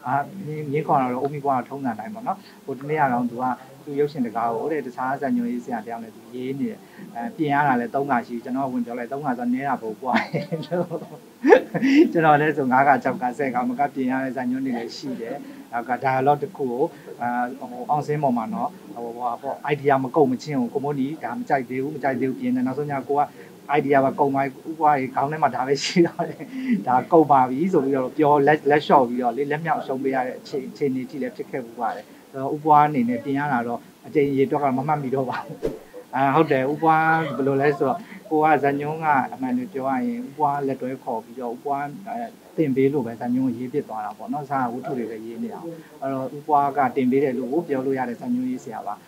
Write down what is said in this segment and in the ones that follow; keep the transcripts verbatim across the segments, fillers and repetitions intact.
အာမြင်းခေါ်တော့အိုမီကွာထုံးစံတိုင်းပေါ့နော်ဟိုတနေ့ကတော့သူကသူရုပ်ရှင်တကားကိုတဲ့တခြားဇာညွှန်းရေးဆရာတယောက်နဲ့သူရေးနေတယ်အဲပြင်ရတာလဲသုံးခါရှိကျွန်တော်ဝင်ပြောလိုက်သုံးခါဆိုနဲတာပို့ပွားတယ်ကျွန်တော်လည်းဆိုငါးခါ၆ခါဆယ်ခါမကပြင်ရတဲ့ဇာညွှန်းတွေလည်းရှိတယ်နောက်က dialogue တစ်ခုကိုအာဟိုအောင်စင်းပေါ်မှာနော်ဟိုဟာပေါ့ idea မကုန်မချင်းကိုကိုမိုးနီဒါမကြိုက်သေးဘူးမကြိုက်သေးဘူးပြင်တယ်နောက်ဆုံးညကိုက idea ပါကုန်သွားဥပွားကြီးခေါင်းထဲမှာဒါပဲရှိတော့တယ်ဒါကုန်ပါပြီဆိုပြီးတော့ပြောလက်လက်လျှော့ပြီးတော့လေလက်မြောက်ရှုံးပေးရတဲ့အခြေအခြေအနေကြီးလည်းဖြစ်ခဲ့ပူပါတယ်ဆိုတော့ဥပွားအနေနဲ့ပြင်ရတာတော့အကြိမ်ရေတော့ကမမှတ်မိတော့ပါဘူးအာဟုတ်တယ်ဥပွားဘယ်လိုလဲဆိုတော့ကိုကဇညုံးကအမှန်တွေပြောရရင်ဥပွားလက်တွဲခေါ်ပြီးတော့ဥပွားတင်ပေးလို့ပဲဇညုံးရေးပစ်သွားတာပေါ့နော်စာဝတ္ထုတွေလည်းရေးနေတာအဲ့တော့ဥပွားကတင်ပေးတယ်လို့ပြောလို့ရတဲ့ဇညုံးရေးဆရာပါ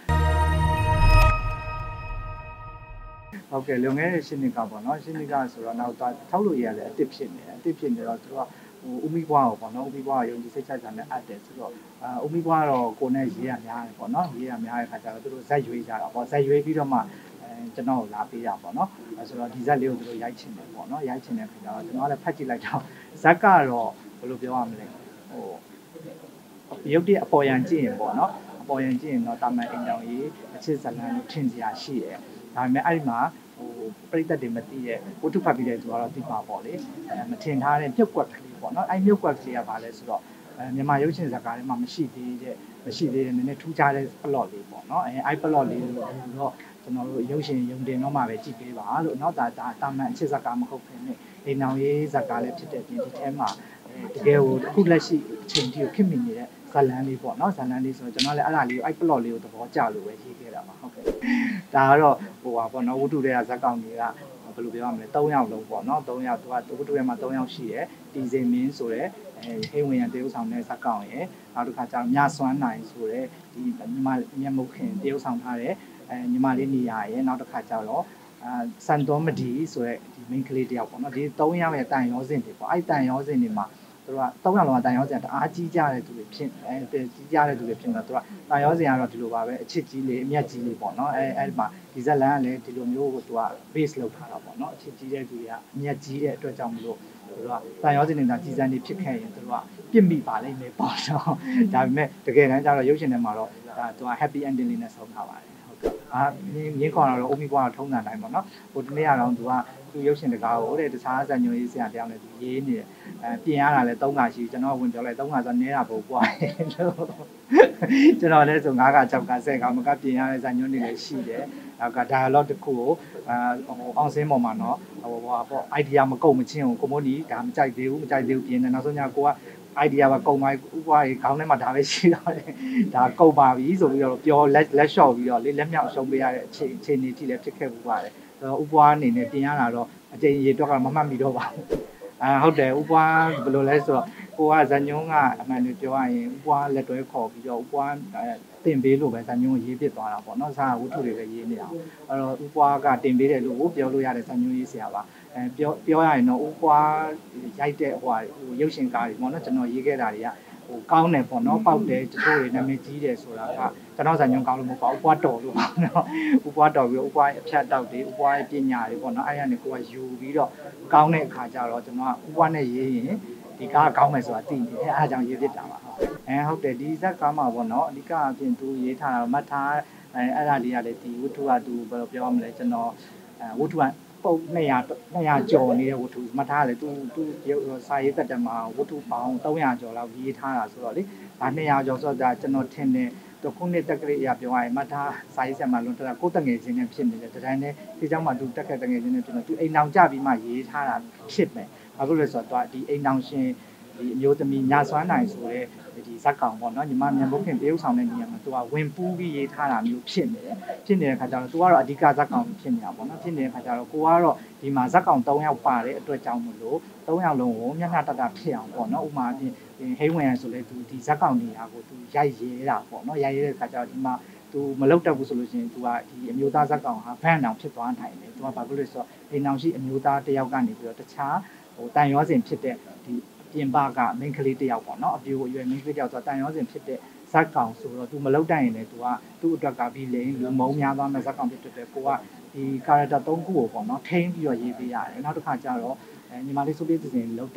ဟုတ်ကဲ့လုံခဲ့တဲ့ရှင်းနေကပေါ့နော်ရှင်းနေကဆိုတော့နောက်ထောက်လို့ရတယ်အစ်စ်ဖြစ်နေတယ်အစ်စ်ဖြစ်နေတော့သူကဟိုဦးမီကွာကိုပေါ့နော်ဦးမီကွာရုံကြီးစိတ်ချကြတဲ့အပ်တယ်ဆိုတော့အာဦးမီကွာတော့ကိုနဲ့ရေးရများတယ်ပေါ့နော်ရေးရများတဲ့ခါကျတော့သူတို့ဇက်ရွေးကြတာပေါ့ဇက်ရွေးပြီးတော့မှအဲကျွန်တော်ကိုလာပေးတာပေါ့နော်အဲဆိုတော့ဒီဇက်လေးကိုသူတို့ရိုက်ချင်တယ်ပေါ့နော်ရိုက်ချင်တဲ့ခါကျတော့ကျွန်တော်ကလည်းဖတ်ကြည့်လိုက်တော့ဇက်ကတော့ဘယ်လိုပြောရမလဲဟိုရုပ်တရက်အပေါ်ရန်ကြည့်ရင်ပေါ့နော်အပေါ်ရန်ကြည့်ရင်တော့တာမန်အိမ်တောင်ကြီးအချစ်ဇလန်ထင်စရာရှိတယ်ဒါပေမဲ့အဲ့ဒီမှာဟိုပြိတ္တတွေမသိတဲ့ဝတ္ထုဖတ်ပြီးတဲ့သူကတော့သိပါပေါ့လေအဲမထင်ထားတဲ့မြုပ်ကွက်ကလေးပေါ့နော်အဲ့မြုပ်ကွက်ကလေးကဘာလဲဆိုတော့အဲမြန်မာရုပ်ရှင်ဇာတ်ကားထဲမှာမရှိသေးတဲ့မရှိသေးတဲ့နည်းနည်းထူးခြားတဲ့ plot လေးပေါ့နော်အဲအဲ့ plot လေးလို့တော့ကျွန်တော်တို့ရုပ်ရှင်ရုံတင်တော့မှပဲကြည့်ပေးပါလို့เนาะဒါဒါတာမန်အချစ်ဇာတ်ကားမဟုတ်ဘဲနဲ့အိမ်အောင်ရေးဇာတ်ကားလည်းဖြစ်တဲ့ပြင်ဒီထဲမှာတကယ်ကိုအခုလက်ရှိအချိန်ကြီးကိုခင်မိနေတဲ့ဇာတ်လမ်းလေးပေါ့နော်ဇာတ်လမ်းလေးဆိုတော့ကျွန်တော်လည်းအဲ့ဒါလေးကိုအဲ့ plot လေးကိုသဘောကျလို့ပဲရေးခဲ့တာပါဟုတ်ကဲ့ဒါကတော့ဟိုပါပေါ့နော်ဝတ္ထုတွေကဇာတ်ကောင်တွေကဘယ်လိုပြောရမလဲ၃ယောက်လုံးပေါ့နော်၃ယောက်သူကဝတ္ထုထဲမှာ၃ယောက်ရှိတယ်တီစင်မင်းဆိုတဲ့အဲဟိဝင်ရန်တရုပ်ဆောင်တဲ့ဇာတ်ကောင်ရယ်နောက်တစ်ခါကျတော့မြစွမ်းနိုင်ဆိုတဲ့ဒီညီမမျက်မုတ်ခင်တရုပ်ဆောင်ထားတဲ့အဲညီမလေးနေရရယ်နောက်တစ်ခါကျတော့အာစန်တော်မဒီဆိုတဲ့ဒီ main ကလေးတယောက်ပေါ့နော်ဒီ၃ယောက်ရဲ့တန်ရောစင်တွေပေါ့အဲ့တန်ရောစင်တွေမှာသူက၃ယောက်လုံးကတန်ရောစင်တအားကြီးကြတဲ့သူတွေဖြစ်အဲကြီးကြတဲ့သူတွေဖြစ်တော့သူကတန်ရောစင်ကတော့ဒီလိုပါပဲအချစ်ကြီးလေးအမျက်ကြီးလေးပေါ့နော်အဲအဲ့ဒီမှာဒီဇက်လန်ကလည်းဒီလိုမျိုးကိုသူက base လောက်ထားတာပေါ့နော်အချစ်ကြီးတဲ့သူတွေကအမျက်ကြီးတဲ့အတွက်ကြောင့်မလို့သူကတန်ရောစင်နေတာကြီးစံနေဖြစ်ခဲ့ရင်သူကပြစ်မိပါလိမ့်မယ်ပေါ့နော်ဒါပေမဲ့တကယ်တမ်းကျတော့ရုပ်ရှင်ထဲမှာတော့ဒါသူက happy ending လေးနဲ့ဆုံးထားပါတယ်အာမြင်းခေါ်တော့အိုမီကွာထုံးစံတိုင်းပေါ့နော်ဟိုတနေ့ကတော့သူကသူရုပ်ရှင်တကားကိုတဲ့တခြားဇာညွှန်းရေးဆရာတယောက်နဲ့သူရေးနေတယ်အဲပြင်ရတာလဲသုံးခါရှိကျွန်တော်ဝင်ပြောလိုက်သုံးခါဆိုနဲတာပို့ပွားတယ်လို့ကျွန်တော်လည်းဆိုငါးခါ၆ခါဆယ်ခါမကပြင်ရတဲ့ဇာညွှန်းတွေလည်းရှိတယ်နောက်က dialogue တစ်ခုကိုအာဟိုအောင်စင်းပေါ်မှာနော်ဟိုဟာပေါ့ idea မကုန်မချင်းကိုကိုမိုးနီဒါမကြိုက်သေးဘူးမကြိုက်သေးဘူးပြင်တယ်နောက်ဆုံးညကိုကidea ပါကုန်သွားဥပွားကြီးခေါင်းထဲမှာဒါပဲရှိတော့တယ်ဒါကုန်ပါပြီဆိုပြီးတော့ပြောလက်လက်လျှော့ပြီးတော့လေလက်မြောက်ရှုံးပေးရတဲ့အခြေအခြေအနေကြီးလည်းဖြစ်ခဲ့ပူပါတယ်ဆိုတော့ဥပွားအနေနဲ့ပြင်ရတာတော့အကြိမ်ရေတော့ကမမှတ်မိတော့ပါဘူးအာဟုတ်တယ်ဥပွားဘယ်လိုလဲဆိုတော့ကိုကဇညုံးကအမှန်တွေပြောရရင်ဥပွားလက်တွဲခေါ်ပြီးတော့ဥပွားတင်ပေးလို့ပဲဇညုံးရေးပစ်သွားတာပေါ့နော်စာဝတ္ထုတွေလည်းရေးနေတာအဲ့တော့ဥပွားကတင်ပေးတယ်လို့ပြောလို့ရတဲ့ဇညုံးရေးဆရာပါအဲပြောပြောရရင်တော့ဥပွားရိုက်တဲ့ဟိုရုပ်ရှင်ကားတွေပေါ့နော်ကျွန်တော်ရေးခဲ့တာတွေကဟိုကောင်းတယ်ပေါ့နော်ပေါက်တယ်တချို့တွေနာမည်ကြီးတယ်ဆိုတာကကျွန်တော်ဇာညုံကောင်းလို့မဟုတ်ပါဘူးဥပွားတော်လို့ပေါ့နော်ဥပွားတော်ပြီးဥပွားအဖြတ်တောက်တွေဥပွားပညာတွေပေါ့နော်အဲ့ရနေကိုကယူပြီးတော့ကောင်းတဲ့အခါကျတော့ကျွန်တော်ကဥပွားနဲ့ရေးရင်ဒီကားကောင်းမယ်ဆိုတာသိနေတယ်အားကြောင့်ရေးဖြစ်တာပါအဲဟုတ်တယ်ဒီဇက်ကားမှာပေါ့နော်အဓိကအပြင်သူရေးထားတာမှတ်ထားအဲအဲ့ဒါလေးကလည်းဒီဝတ္ထုကသူဘယ်လိုပြောရမလဲကျွန်တော်အဲဝတ္ထုကပုံနှစ်ရာနှစ်ရာကျော်နေတဲ့ဝတ္ထုမှတ်ထားတယ်သူသူစာရေးသက်တမ်းမှာဝတ္ထုပေါင်းသုံးရာကျော်လောက်ရေးထားတာဆိုတော့လေဒါနှစ်ရာကျော်ဆိုတော့ကျွန်တော်ထင်တယ်တော့ခုနှစ်တက်ကလေးအရာပြောရရင်မှတ်ထားစာရေးဆက်မှာလွန်တော့ကိုယ်တငယ်ချင်းနဲ့ဖြစ်နေတယ်တတိုင်းနဲ့ဒီเจ้าမှာသူတက်ခဲ့တငယ်ချင်းနဲ့ဖြစ်နေသူအိမ်အောင်ကြပြီးမှရေးထားတာဖြစ်မယ်ဘာလို့လဲဆိုတော့ဒီအိမ်အောင်ရှင်ဒီအမျိုးသမီးညာစွမ်းနိုင်ဆိုတဲ့ဒီဇက်ကောင်ပေါ့နော်ညီမမြန်ဘုတ်ခင်တရုပ်ဆောင်တဲ့နေရာမှာသူကဝင်ပူးပြီးရေးထားတာမျိုးဖြစ်နေတယ်ဖြစ်နေတဲ့ခါကျတော့သူကတော့အဓိကဇက်ကောင်ဖြစ်နေတာပေါ့နော်ဖြစ်နေတဲ့ခါကျတော့ကိုကတော့ဒီမှာဇက်ကောင်၃ယောက်ပါတဲ့အတွက်ကြောင့်မလို့၃ယောက်လုံးကိုမျက်နှာတတဖြစ်အောင်ပေါ့နော်ဥမာအပြင်ဟိဝင်ရဆိုလဲသူဒီဇက်ကောင်နေရာကိုသူရိုက်ရဲတာပေါ့နော်ရိုက်ရဲတဲ့ခါကျတော့ဒီမှာသူမလောက်တတ်ဘူးဆိုလို့ရှိရင်သူကဒီအမျိုးသားဇက်ကောင်ဟာဖန်အောင်ဖြစ်သွားနိုင်တယ်သူကဘာလို့လဲဆိုတော့အိမ်အောင်ရှိအမျိုးသားတယောက်ကနေပြီးတော့တခြားဟိုတန်ရောစင်ဖြစ်တဲ့ဒီပြင်ပက main ကလေးတယောက်ပေါ့နော်အပြိုအရွယ် main ကလေးတယောက်ဆိုတော့တန်ရောစင်ဖြစ်တဲ့ဇက်ကောင်ဆိုတော့ तू မလောက်တတ်ရင်လည်း तू ကသူ့အတွက်ကပြီးလိန်လူမုံများသွားမဲ့ဇက်ကောင်ဖြစ်တဲ့ကိုကဒီ character ၃ခုကိုပေါ့နော်ထိန်းပြီးတော့ရေးပေးရတယ်နောက်တစ်ခါကျတော့အဲညီမလေးဆိုပြည့်စင်လောက်တဲ့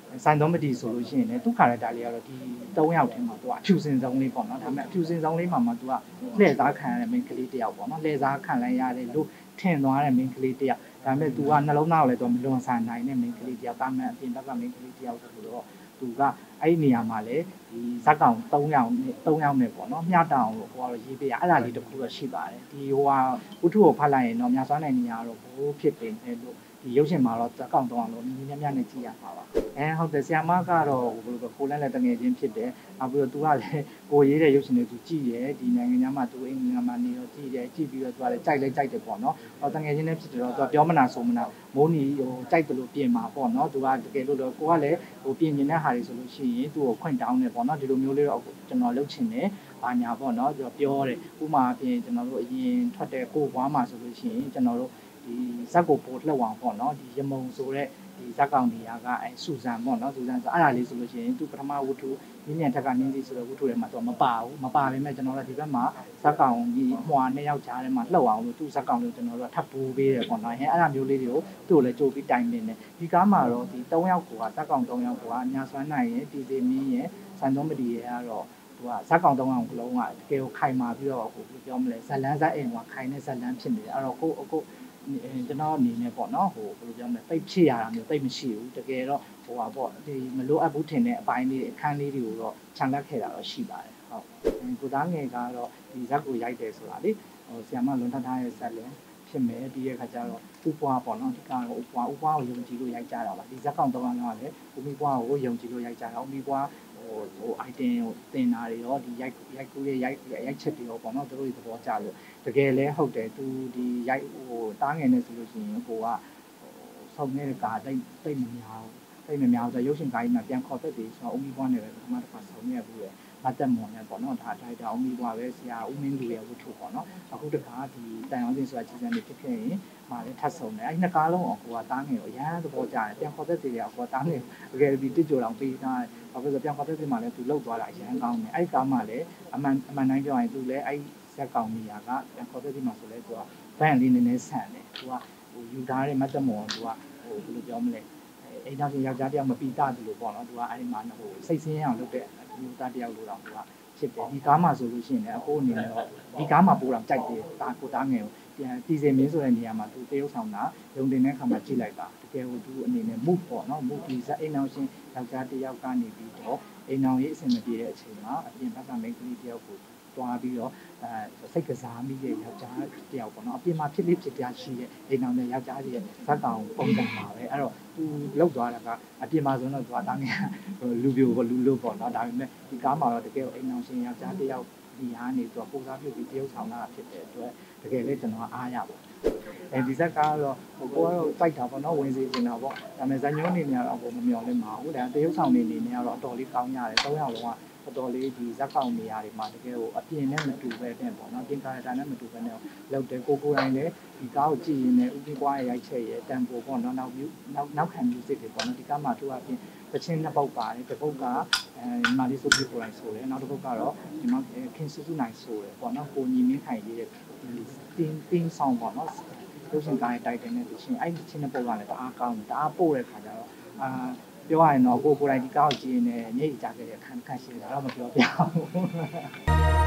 ဆိုင်တော်မတီဆိုလို့ရှိရင်လည်းသူ့ character လေးကတော့ဒီသုံးယောက်ထဲမှာသူကဖြူစင်ဆုံးလေးပေါ့နော်ဒါပေမဲ့ဖြူစင်ဆုံးလေးမှာမှသူကလှည့်စားခံရတဲ့ main ကလေးတစ်ယောက်ပေါ့နော်လှည့်စားခံလိုက်ရတယ်လို့ထင်သွားတဲ့ main ကလေးတစ်ယောက်ဒါပေမဲ့သူကနှလုံးသားကိုလည်းသူမလွန်ဆန်နိုင်တဲ့ main ကလေးတစ်ယောက်တာမှန်အပြင်ဘက်က main ကလေးတစ်ယောက်ဆိုတော့သူကအဲ့ဒီနေရာမှာလေဒီဇက်ကောင်သုံးယောက်နဲ့သုံးယောက်နဲ့ပေါ့နော်မျှတအောင်လို့ဟိုကတော့ရေးပေးရအဲ့ဒါလေးတစ်ခုတော့ရှိပါတယ်ဒီဟိုဟာဥထုကိုဖတ်လိုက်ရင်တော့မြတ်စွာနိုင်နေရတော့ဘိုးဖြစ်ပင်တယ်လို့ဒီရုပ်ရှင်မှာတော့ဇက်ကောင်သုံးအောင်လို့မြင်းမြန်းမြန်းနဲ့ကြည့်ရပါပါအဲဟုတ်တယ်ဆရာမကတော့ဟိုဘယ်လိုပဲကိုလန်းလည်းတငယ်ချင်းဖြစ်တယ်နောက်ပြီးတော့သူကလည်းကိုရေးတဲ့ရုပ်ရှင်တွေသူကြည့်တယ်ဒီနိုင်ငံသားမှာသူအင်္ဂလိပ်မှာနေတော့ကြည့်တယ်ကြည့်ပြီးတော့သူကလည်းကြိုက်လဲကြိုက်တယ်ပေါ့နော်ဟောတငယ်ချင်းနဲ့ဖြစ်တယ်တော့သူကပြောမနာဆိုမနာမိုးနီဟိုကြိုက်တယ်လို့ပြင်မှာပေါ့နော်သူကတကယ်လို့တော့ကိုကလည်းဟိုပြင်နေတဲ့ဟာတွေဆိုလို့ရှိရင်သူ့ကိုခွင့်တောင်းတယ်ပေါ့နော်ဒီလိုမျိုးလေးတော့ကျွန်တော်လုပ်ချင်တယ်ဘာညာပေါ့နော်သူကပြောတယ်ဥပမာအပြင်ကျွန်တော်တို့အရင်ထွက်တဲ့ကိုဘွားမှာဆိုလို့ရှိရင်ကျွန်တော်တို့ဒီဇက်ကိုပို့လှုပ်အောင်ပေါ့နော်ဒီရမုံဆိုတဲ့ဒီဇက်ကောင်နေရာကအဲစူဇန်ပေါ့နော်စူဇန်ဆိုအဲ့ဒါလေးဆိုလို့ရှိရင်သူပထမဝတ္ထုနင်းမြန်ထက်ကနင်းစီဆိုတဲ့ဝတ္ထုထဲမှာသူမပါဘူးမပါပေမဲ့ကျွန်တော်တို့ဒီဘက်မှာဇက်ကောင်ဒီဟွာနှစ်ယောက်ကြားထဲမှာလှုပ်အောင်လို့သူဇက်ကောင်လို့ကျွန်တော်တို့ထပ်ပိုးပေးတယ်ပေါ့နော်အဲအဲ့ဒါမျိုးလေးတွေကိုသူ့ကိုလည်းကြိုးပြီးတိုင်ပင်တယ်ဒီကားမှာတော့ဒီ၃ယောက်ကဇက်ကောင်၃ယောက်ကညာစွမ်းနိုင်ရဲ့တီစီမင်းရဲ့စံသုံးမတီရဲ့ကတော့သူကဇက်ကောင်၃ယောက်လုံးကတကယ်ကိုခိုင်မာပြီးတော့ဟိုပြောမလဲဇလန်းဇက်အိမ်ကခိုင်တဲ့ဇလန်းဖြစ်နေတယ်အဲ့တော့ကိုအခုကျွန်တော်အနေနဲ့ပေါ့နော်ဟိုဘယ်လိုပြောမလဲပိတ်ဖြစ်ရတာမျိုးပိတ်မရှိဘူးတကယ်တော့ဟိုပါပေါ့ဒီမလိုအပ်ဘူးထင်တဲ့အပိုင်းလေးအခန်းလေးတွေကိုတော့ခြံလက်ခဲ့တာတော့ရှိပါတယ်ဟုတ်ကိုသားငယ်ကတော့ဒီဇက်ကိုရိုက်တယ်ဆိုတာလေဟိုဆီယမလွန်ထထားရဲ့ဇက်လည်းဖြစ်မယ်ပြီးတဲ့ခါကျတော့ဥပွားပေါ့နော်ဒီကတော့ဥပွားဥပွားကိုယုံကြည်လို့ရိုက်ကြတာပါဒီဇက်ကောင်တော့ကတော့လည်းဥမိပွားကိုယုံကြည်လို့ရိုက်ကြတာဥမိပွားဟိုဟို item ကိုတင်တာတွေရောဒီရိုက်ရိုက်ကူးရဲ့ရိုက်ရိုက်ချက်တွေရောပေါ့နော်တို့သဘောကျလို့တကယ်လဲဟုတ်တယ်သူဒီရိုက်ဟိုတားငယ်နေဆိုလို့ရှိရင်ကိုကဟိုဆောင်းနေတဲ့ကာတိတ်တိတ်မများဘူးတိတ်မများဆိုရုပ်ရှင်ကားကြီးမှာပြန်ခေါ်သက်တယ်ဆိုတော့ဥမိပွားနဲ့ပဲပထမတစ်ခါဆောင်းနေရဘူးလေမတ်တက်မွန်နဲ့ပေါ့နော်ဒါထိုက်တာဥမိပွားပဲဆရာဦးမင်းလူရဲ့ဝတ္ထုပေါ့နော်အခုတခါဒီတန်အောင်စင်ဆိုတာကြီးစံနေဖြစ်ခဲ့ရင်မာလည်းထပ်ဆုံးတယ်အဲ့ဒီနှစ်ကားလုံးအောင်ကိုကတားငယ်ကိုအရန်သဘောကျတယ်ပြန်ခေါ်သက်တယ်ကကိုကတားငယ်တကယ်ဒီတစ်ကြိုတောင်ပေးထားတယ်ဘာဖြစ်လို့ပြန်ခေါ်သက်တယ်မှာလည်းသူလှုပ်သွားတာအရန်ကောင်းတယ်အဲ့ဒီကားမှလည်းအမှန်အမှန်တိုင်းပြောရင်သူလည်းအဲ့ဇက်ကောင်နေရာကပြန်ခေါ်သက်တယ်မှာဆိုလဲသူကဘန်လေးနည်းနည်းဆန်တယ်သူကဟိုယူထားတဲ့မတ်တက်မွန်သူကဟိုဘယ်လိုပြောမလဲအိမ်သားချင်းယောက်ျားတယောက်မပီတာဘူးလို့ပေါ့နော်သူကအဲ့ဒီမှာဟိုစိတ်ဆင်းရအောင်လုပ်တဲ့မျိုးသားတယောက်လို့တော့သူကဖြစ်တယ်ဒီကားမှာဆိုလို့ရှိရင်လည်းအကိုအနေနဲ့တော့ဒီကားမှာပို့တော့ကြိုက်တယ်ဒါကိုတားငယ်ကိုပြန်တီစင်မင်းဆိုတဲ့နေရာမှာသူတရုပ်ဆောင်တာရုံတင်တဲ့ခါမှာကြည့်လိုက်ပါတကယ်ကိုသူအနေနဲ့ move ပေါ့နော် move ဒီဇက်အိမ်အောင်ရှင်ယောက်ျားတယောက်ကနေပြီးတော့အိမ်အောင်ရေးအဆင်မပြေတဲ့အချိန်မှာအပြင်ဘက်ကမိန်းကလေးတယောက်ကိုတွားပြီးတော့အဲစိတ်ကစားမိတဲ့ယောက်ျားတယောက်ပေါ့နော်အပြင်မှာဖြစ်ဖြစ်ဖြစ်ပြရှိတဲ့အိမ်အောင်တဲ့ယောက်ျားကြီးရဲ့ဇက်ကောင်ပုံစံပါပဲအဲ့တော့သူလောက်သွားတာကအပြင်မှာဆိုတော့သူကတားငယ်လူပြိုလူလို့ပေါ့နော်ဒါပေမဲ့ဒီကားမှာတော့တကယ်အိမ်အောင်ရှင်ယောက်ျားတယောက်ဒီဟာနေသူကပုံစားပြုတ်ပြီးတရုပ်ဆောင်တာဖြစ်တဲ့အတွက်တကယ်လည်းကျွန်တော်အားရပါအဲဒီဇက်ကတော့ဟိုကိုကတော့စိုက်တာပေါ့နော်ဝင်စီနေတာပေါ့ဒါပေမဲ့ဇာညုံနေနေရတော့ဘုံမမျော်လင့်ပါဘူးဒါတရုပ်ဆောင်နေနေနေရတော့အတော်လေးကောင်းရတယ်သုံးယောက်လုံးကတော်တော်လေးဒီဇက်ကောင်နေရာတွေမှာတကယ်ကိုအပြင်နဲ့မတူပဲတဲ့ပေါ့နော်ပြင်ကာရတာနဲ့မတူပဲနဲ့လောက်တယ်ကိုကိုတိုင်းလည်းဒီကားကိုကြည့်ရင်လည်းဥပ္ပကွာရိုက်ချက်ရဲ့တန်ဖိုပေါ့နော်နောက်နောက်နောက်ခံ music တွေပေါ့နော်ဒီကားမှာသူအပြင်တချင်းနှစ်ပုတ်ပါတယ်တစ်ပုတ်ကအဲမာလီဆိုပြီးကိုယ်တိုင်ဆိုတယ်နောက်တစ်ပုတ်ကတော့ဒီမှာခင်စုစုနိုင်ဆိုတယ်ပေါ့နော်ကိုညီမင်းခိုင်ရေးတဲ့တင်းတင်းဆောင်ပေါ့နော်ရုပ်ရှင်ကားရဲ့ title နဲ့တချင်းအဲ့ဒီချင်းနှစ်ပုတ်ကလည်းတအားကောင်းတယ်တအားပို့တဲ့ခါကျတော့အာပြောရရင်တော့ကိုကိုယ်တိုင်ဒီကားကိုကြည့်နေညိတ်ကြခဲ့တဲ့ခံခန့်ရှိတယ်ဒါတော့မပြောပြဘူး